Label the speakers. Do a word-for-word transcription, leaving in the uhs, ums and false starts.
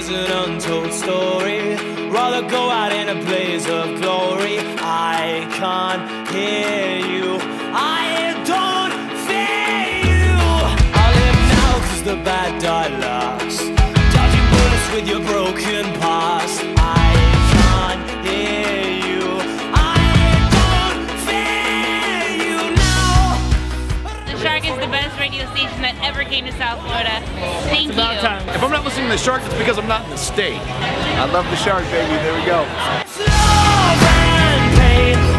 Speaker 1: is an untold story. Rather go out in a blaze of glory. I can't hear you, I don't fear you. I live now cause the bad die last, dodging bullets with your broken past. I can't hear you, I don't fear you now.
Speaker 2: The Shark is the best radio station that ever came to South Florida. Thank
Speaker 3: It's about
Speaker 2: you.
Speaker 3: time. If I'm not listening to the Shark, it's because I'm not in the state.
Speaker 4: I love the Shark, baby. There we go.
Speaker 1: Love and pain.